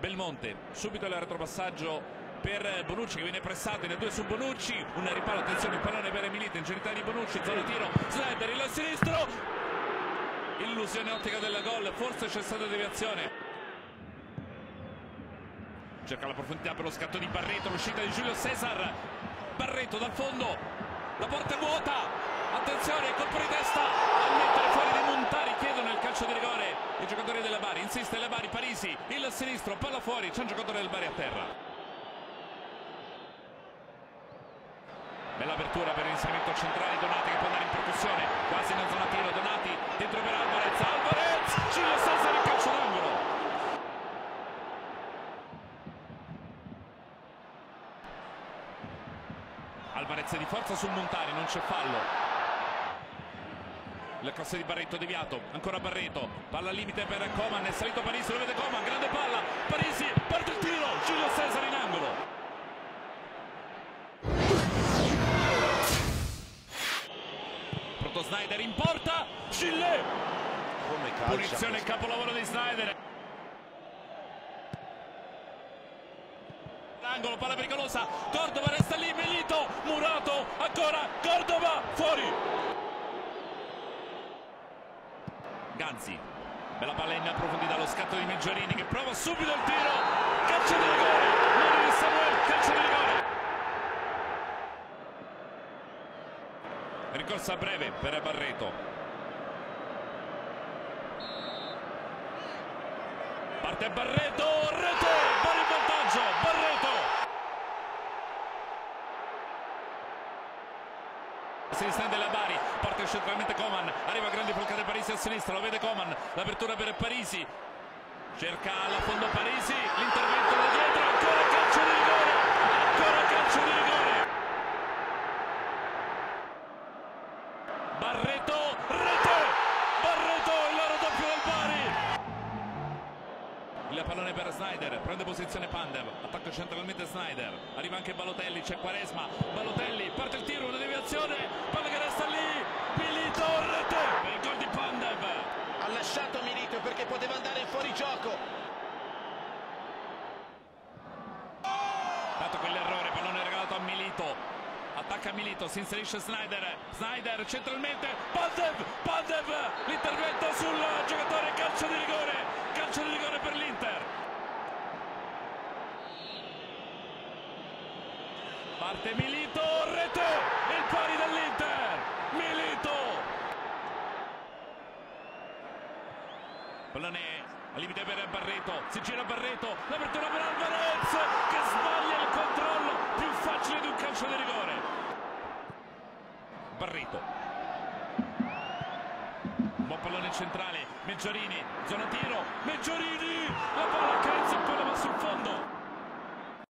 Belmonte, subito il retropassaggio per Bonucci che viene pressato in 2 su Bonucci, un riparo, attenzione, il pallone per Milito, ingenuità di Bonucci, zona tiro, Snyder il sinistro, illusione ottica del gol, forse c'è stata deviazione, cerca la profondità per lo scatto di Barreto, l'uscita di Giulio Cesar, Barreto dal fondo, la porta è vuota, attenzione, colpo di testa a mettere fuori di Montari, chiedono il calcio di rigore i giocatori della Bari, insiste la Bari, Parisi, il sinistro, palla fuori, c'è un giocatore del Bari a terra. Bella apertura per l'inserimento centrale, Donati che può andare in percussione, quasi in zona tiro, Donati dentro per Alvarez, Giulio Cesar in calcio d'angolo. Alvarez di forza sul Montari, non c'è fallo. La cross di Barreto deviato, ancora Barreto, palla al limite per Coman, è salito Parisi, lo vede Coman, grande palla, Parisi, parte il tiro, Giulio Cesar in angolo. Snyder in porta, Gillet, punizione e capolavoro di Snyder, l'angolo, palla pericolosa, Cordova resta lì, Milito, Murato, ancora Cordova, fuori, Ganzi, bella palla in profondità, lo scatto di Meggiorini che prova subito il tiro, calcio di rigore, mano di Samuel, calcio di rigore. Ricorsa breve per Barreto, parte Barreto, rete, Bari in vantaggio, Barreto, si distende la Bari, parte centralmente Coman, arriva grandi bloccate Parisi a sinistra, lo vede Coman, l'apertura per Parisi, cerca alla fondo Parisi, l'intervento da dietro, ancora calcio di rigore, ancora calcio di rigore. Barreto, rete, Barreto, il raddoppio del Bari. Il pallone per Snyder, prende posizione Pandev, attacca centralmente Snyder, arriva anche Balotelli, c'è Quaresma, Balotelli, parte il tiro, una deviazione, palla che resta lì, Milito, rete, per il gol di Pandev. Ha lasciato Milito perché poteva andare in fuorigioco. Dato quell'errore, pallone regalato a Milito. Attacca Milito, si inserisce Snyder, Snyder centralmente, Pandev, l'intervento sul giocatore, calcio di rigore per l'Inter. Parte Milito, rete, il pari dell'Inter, Milito. Pallone al limite per Barreto, si gira Barreto, l'apertura per Alvarez che sbaglia il controllo, più facile di un calcio di rigore. Barreto, buon pallone centrale, Meggiorini, zona tiro, Meggiorini, la palla accarezza, poi la va sul fondo.